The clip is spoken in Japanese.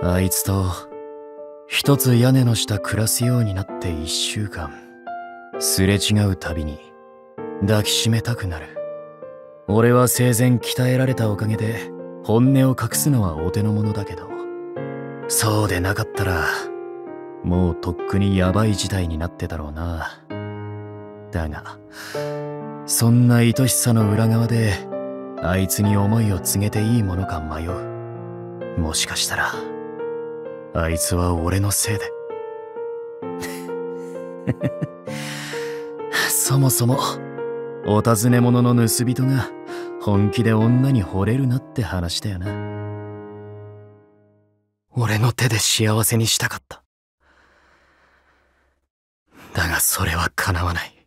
あいつと一つ屋根の下暮らすようになって1週間、すれ違うたびに抱きしめたくなる。俺は生前鍛えられたおかげで本音を隠すのはお手の物だけど、そうでなかったらもうとっくにヤバい事態になってたろうな。だがそんな愛しさの裏側であいつに思いを告げていいものか迷う。もしかしたらあいつは俺のせいでそもそもお尋ね者の盗人が本気で女に惚れるなって話だよな。俺の手で幸せにしたかった。だがそれは叶わない。